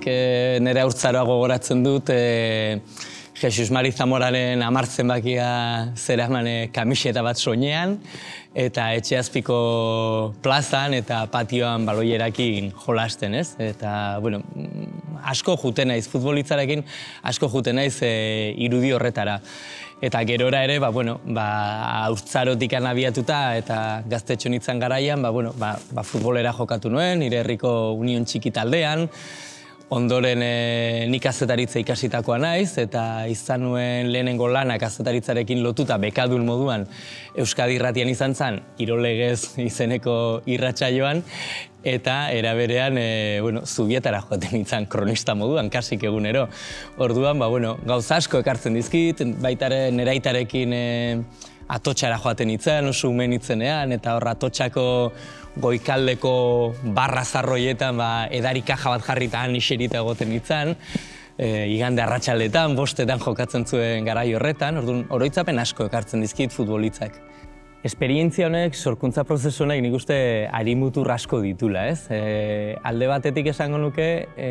nire haurtzaroa gogoratzen dut, Jesus Mari Zamoraren 10 zenbakia zeraman kamiseta bat soinean, eta etxeazpiko plazan eta patioan baloierakin jolasten, ez? Eta, bueno, asko juten naiz, futbolitzarekin asko juten naiz irudi horretara. Eta gerora ere, haurtzarotik abiatuta eta gaztetxo nintzen garaian, futbolera jokatu nuen, nire herriko Union txiki taldean. Ondoren nik kazetaritza ikasitakoa naiz, eta izan nuen lehenengo lanak kazetaritzarekin lotuta bekadun moduan Euskadi Irratian izan zen, Irolegez izeneko irratsaioan, eta era berean Zubietara joaten nintzen kronista moduan, kasik egunero. Orduan, gauza asko ekartzen dizkit, baita ere nire aitarekin Atotxara joaten nintzen, oso ume nintzenean, eta hor Atotxako goikaldeko barra zarroietan edari kaja bat jarrita han iserita egoten nintzen, igande arratsaldetan, 5etan jokatzen zuen garai horretan, orduan oroitzapen asko ekartzen dizkit futbolitzak. Esperientzia honek, sorkuntza prozesu honek nik uste harimutur asko ditula, ez? Alde batetik esango nuke,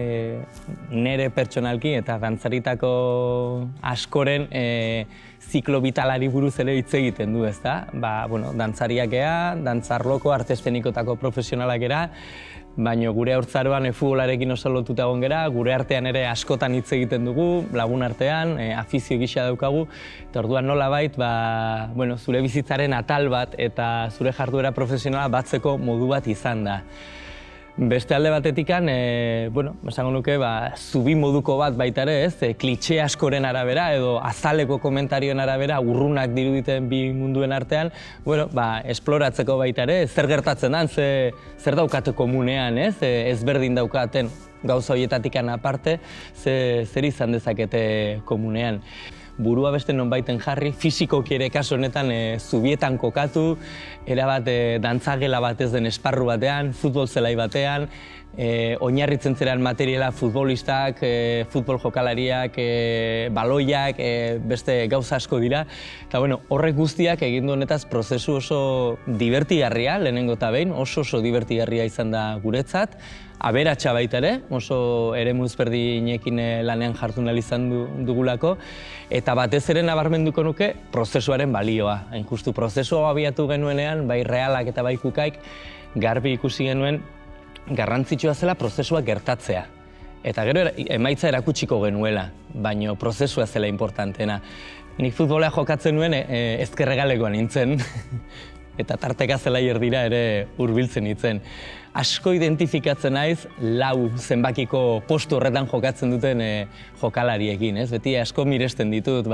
nire pertsonalki eta dantzaritako askoren ziklo vitalari buruz ere hitz egiten du, ezta? Dantzariak ea, dantzarloko arte eszenikotako profesionalak era, baina gure haurtzaroan futbolarekin oso lotuta egon gera, gure artean ere askotan hitz egiten dugu, lagun artean, afizio gisa daukagu, eta orduan nolabait, zure bizitzaren atal bat eta zure jarduera profesionala batzeko modu bat izan da. Beste alde batetikan, esango nuke, zubi moduko bat baita ere, ez? Klitxe askoren arabera edo azaleko komentarioen arabera urrunak diruditen bi munduen artean, esploratzeko baita ere, zer gertatzen den, zer daukate komunean, ez? Ezberdin daukaten gauza horietatikan aparte, zer izan dezakete komunean. Burua beste nonbaiten jarri, fizikoki ere kasu honetan zubietan kokatu, erabat dantzagela batez den esparru batean, futbol zelai batean, oinarritzen zeran materiala futbolistak, futbol jokalariak, baloiak, beste gauza asko dira. Eta horrek guztiak egin du honetaz prozesu oso divertigarria, lehenengo eta behin, oso divertigarria izan da guretzat. Aberatsa baita ere, oso eremu ezberdinekin lanean jartu nahi izan dugulako, eta batez ere nabarmenduko nuke prozesuaren balioa. Hain justu prozesua abiatu genuenean, bai realak eta bai kukaik, garbi ikusi genuen garrantzitsua zela prozesua gertatzea. Eta gero emaitza erakutsiko genuela, baina prozesua zela importantena. Nik futbolea jokatzen nuen ezkerregalekoan nintzen, eta tarteka zelai erdira ere hurbiltzen nintzen. Asko identifikatzen naiz 4 zenbakiko postu horretan jokatzen duten jokalariekin, ez? Beti asko miresten ditut,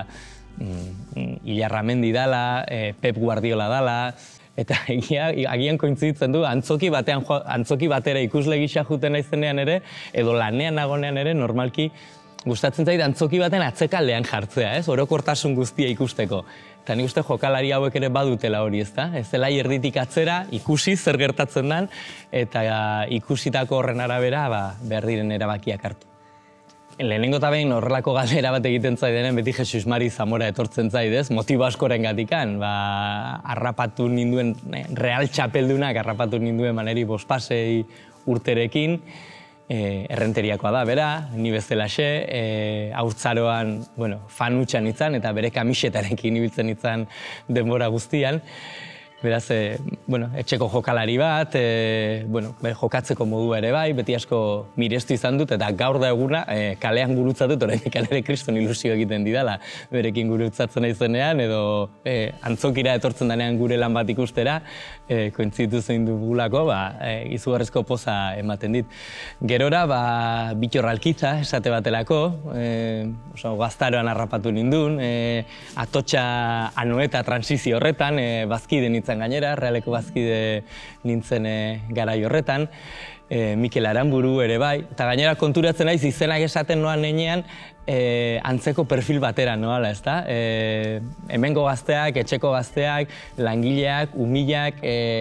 Ilarramendi dala, Pep Guardiola dala, eta agian kointziditzen du, antzoki batera ikusle gisa juten naizenean ere, edo lanean nagonean ere, normalki, gustatzen zait antzoki baten atzekaldean jartzea, ez? Orokortasun guztia ikusteko. Eta nik uste jokalari hauek ere badutela hori, ezta? Ez dela erditik atzera, ikusi zer gertatzen den, eta ikusitako horren arabera behar diren erabakiak hartu. Lehenengo eta behin horrelako galdera bat egiten zaidenen, beti Jesus Mari Zamora etortzen zaidez, motibo askoren gatikan. Harrapatu ninduen, real txapeldunak harrapatu ninduen maneri 5 pasei urterekin, errenteriakoa da, bera, ni bezalaxe, haurtzaroan fan hutsan nintzen eta bere kamisetarekin ibiltzen nintzen denbora guztian. Beraz, etxeko jokalari bat, jokatzeko modua ere bai, beti asko mirestu izan dut, eta gaur da eguna kalean gurutzatut, oraindik ere kriston ilusio egiten didala berekin gurutzatzen naizenean, edo antzokira etortzen denean gure lan bat ikustera, kointzitu zein dugulako, izugarrizko poza ematen dit. Gerora, Bittor Alkiza, esate batelako, gaztaroan harrapatu nindun, Atotxa Anoeta transizio horretan, bazkide nintzen gainera, realeko bazkide nintzen garai horretan, Mikel Aranburu ere bai, eta gainera konturatzen naiz izenak esaten noan nenean antzeko perfil batera noala, ezta? Hemengo gazteak, etxeko gazteak, langileak, umilak,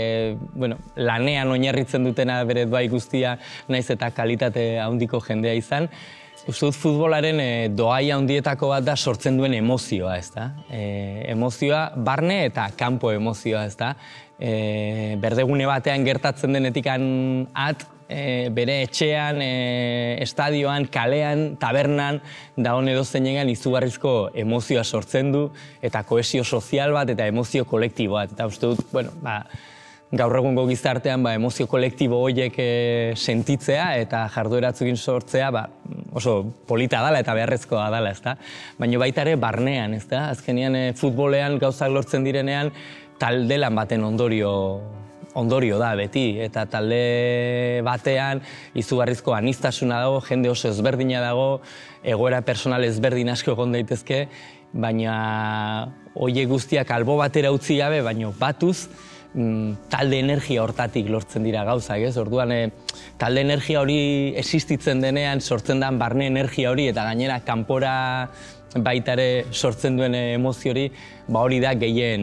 lanean oinarritzen dutena bere bai guztia, naiz eta kalitate handiko jendea izan. Uste dut futbolaren doaia handietako bat da sortzen duen emozioa, ezta? Emozioa barne eta kanpo emozioa, ezta? Berdegune batean gertatzen denetik bere etxean, estadioan, kalean, tabernan, dagoen edozeinean izugarrizko emozioa sortzen du, eta kohesio sozial bat eta emozio kolektibo bat. Eta uste dut, gaur egungo gizartean emozio kolektibo horiek sentitzea eta jardueratzukin sortzea oso polita dela eta beharrezkoa dela, ezta? Baina baita ere barnean, ezta? Azkenean futbolean gauzak lortzen direnean talde lan baten ondorio da beti, eta talde batean izugarrizko aniztasuna dago, jende oso ezberdina dago, egoera personal ezberdin asko egon daitezke, baina horiek guztiak albo batera utzi gabe, baina batuz, talde energia hortatik lortzen dira gauzak, ez? Orduan, talde energia hori existitzen denean, sortzen den barne energia hori, eta gainera kanpora baita ere sortzen duen emozio hori, hori da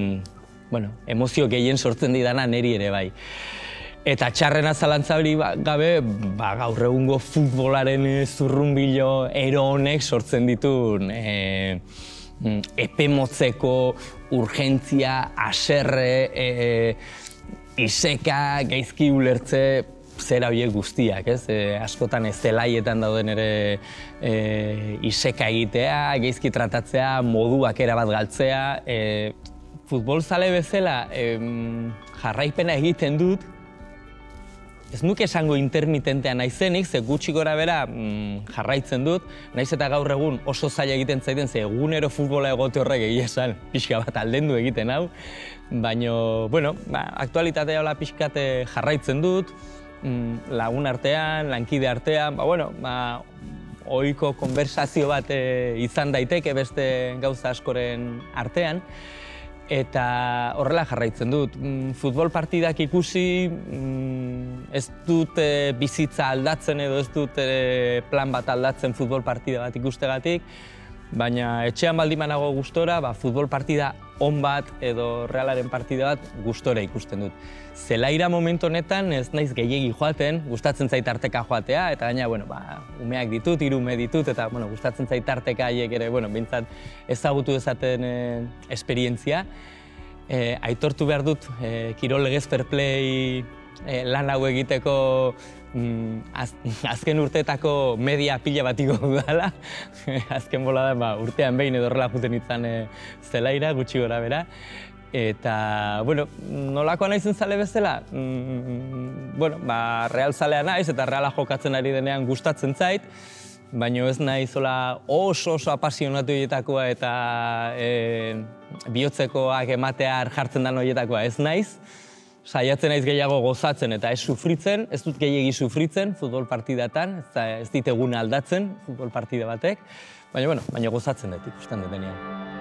emozio gehien sortzen didana niri ere bai. Eta txarrena zalantza hori gabe, gaur egungo futbolaren zurrunbilo ero honek sortzen dituen epe motzeko, urgentzia, haserre, iseka, gaizki ulertze, zera horiek guztiak, ez? Askotan zelaietan dauden ere iseka egitea, gaizki tratatzea, moduak erabat galtzea. Futbolzale bezala jarraipena egiten dut, ez nuke esango intermitentea naizenik, ze gutxi gora bera jarraitzen dut, naiz eta gaur egun oso zaila egiten zaiten, ze egunero futbola egote horrek egia esan, pixka bat aldendu egiten hau, baina, aktualitatea hola pixkat jarraitzen dut, lagun artean, lankide artean, ohiko konversazio bat izan daiteke beste gauza askoren artean, eta horrela jarraitzen dut. Futbol partidak ikusi, ez dut bizitza aldatzen edo ez dut plan bat aldatzen futbol partida bat ikustegatik, baina etxean baldin banago gustora, futbol partida on bat edo Realaren partida bat gustora ikusten dut. Zelaira momentu honetan ez naiz gehiegi joaten, gustatzen zait tarteka joatea, eta gaina, umeak ditut, 3 ume ditut, eta gustatzen zait tarteka haiek ere, behintzat ezagutu dezaten esperientzia. Aitortu behar dut, kirol legez fair play lan hau egiteko azken urteetako media pila batiko dudala. Azken bola da, urtean behin edo horrela juten izan zelaira, gutxi gora bera. Eta, nolakoa naizen zale bezala? Real zalea naiz eta Reala jokatzen ari denean gustatzen zait, baina ez naiz oso apasionatu horietakoa eta bihotzekoak ematea jartzen den horietakoa ez naiz. Saiatzen naiz gehiago gozatzen eta ez sufritzen, ez dut gehiegi sufritzen futbol partidatan, ez dit egun aldatzen futbol partida batek, baina gozatzen dut ikusten denean.